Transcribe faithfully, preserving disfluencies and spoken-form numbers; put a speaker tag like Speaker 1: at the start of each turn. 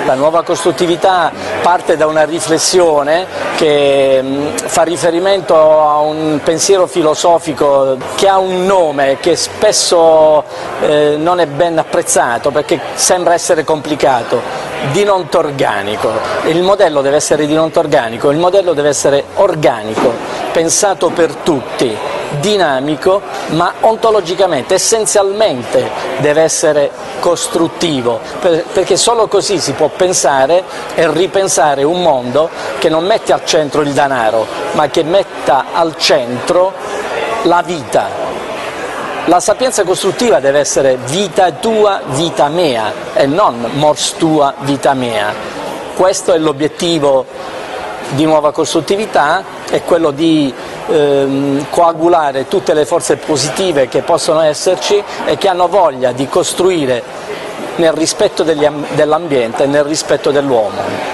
Speaker 1: La nuova costruttività parte da una riflessione che fa riferimento a un pensiero filosofico che ha un nome che spesso eh, non è ben apprezzato perché sembra essere complicato: dinonto organico. Il modello deve essere dinonto organico, il modello deve essere organico, pensato per tutti, dinamico, ma ontologicamente, essenzialmente deve essere costruttivo, perché solo così si può pensare e ripensare un mondo che non mette al centro il denaro, ma che metta al centro la vita. La sapienza costruttiva deve essere vita tua, vita mea, e non mors tua, vita mea. Questo è l'obiettivo di Nuova Costruttività, è quello di ehm, coagulare tutte le forze positive che possono esserci e che hanno voglia di costruire nel rispetto dell'ambiente e nel rispetto dell'uomo.